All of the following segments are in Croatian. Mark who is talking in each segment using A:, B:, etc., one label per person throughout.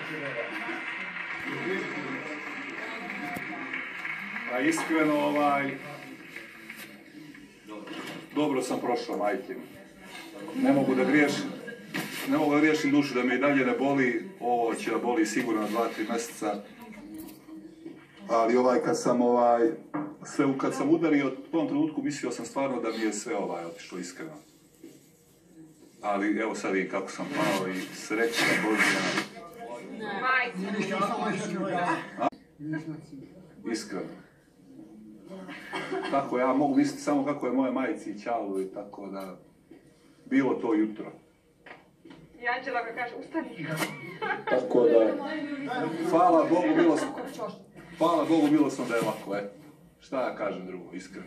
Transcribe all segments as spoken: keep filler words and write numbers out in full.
A: A iskreno, ovaj... Dobro sam prošao, majke. Ne mogu da griješim. Ne mogu da griješim dušu, da me i dalje ne boli. Ovo će da boli sigurno na dva, tri mjeseca. Ali ovaj, kad sam ovaj... Sve, kad sam udario, u tom trenutku mislio sam stvarno da mi je sve ovaj otišlo iskreno. Ali evo sad vidim kako sam pao i sreća Božja. Iskreno. Tako ja mogu misliti samo kako je moje majici i ćalu i tako da... Bilo to jutro.
B: I Anđela ga kaže, ustani.
A: Tako da... Hvala Bogu, bilo sam... Hvala Bogu, bilo sam da je lako, e. Šta ja kažem drugo, iskreno.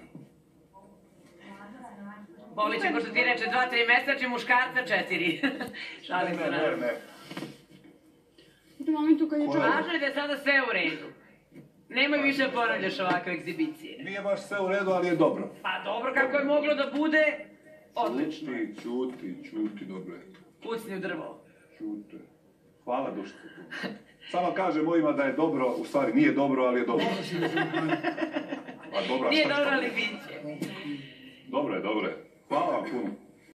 C: Boli će, ko što ti reče, dva, tri mjeseca, či muškarca četiri. Šalim se na...
A: Ne, ne, ne.
C: Važno je da je sada sve u redu. Nemoj više ponavljaš ovakve egzibicije.
A: Nije baš sve u redu, ali je dobro.
C: Pa dobro, kako je moglo da bude, odlično.
A: Čuti, čuti, čuti, dobro je.
C: Kucni u drvo.
A: Čuti. Hvala duško. Samo kaže mojima da je dobro, u stvari nije dobro, ali je dobro.
C: Nije dobro, ali bit će.
A: Dobro je, dobro je. Hvala vam puno.